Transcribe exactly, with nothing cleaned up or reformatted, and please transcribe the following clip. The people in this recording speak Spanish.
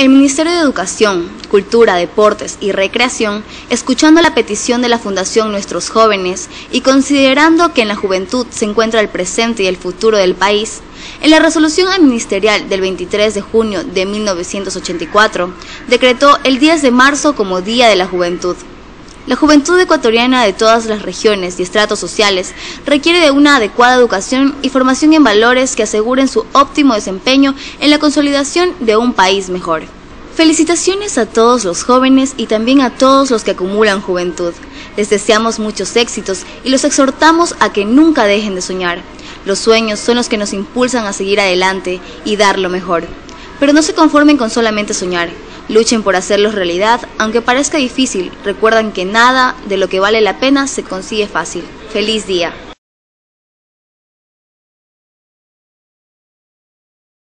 El Ministerio de Educación, Cultura, Deportes y Recreación, escuchando la petición de la Fundación Nuestros Jóvenes y considerando que en la juventud se encuentra el presente y el futuro del país, en la resolución ministerial del veintitrés de junio de mil novecientos ochenta y cuatro, decretó el diez de marzo como Día de la Juventud. La juventud ecuatoriana de todas las regiones y estratos sociales requiere de una adecuada educación y formación en valores que aseguren su óptimo desempeño en la consolidación de un país mejor. Felicitaciones a todos los jóvenes y también a todos los que acumulan juventud. Les deseamos muchos éxitos y los exhortamos a que nunca dejen de soñar. Los sueños son los que nos impulsan a seguir adelante y dar lo mejor. Pero no se conformen con solamente soñar. Luchen por hacerlos realidad, aunque parezca difícil. Recuerden que nada de lo que vale la pena se consigue fácil. ¡Feliz día!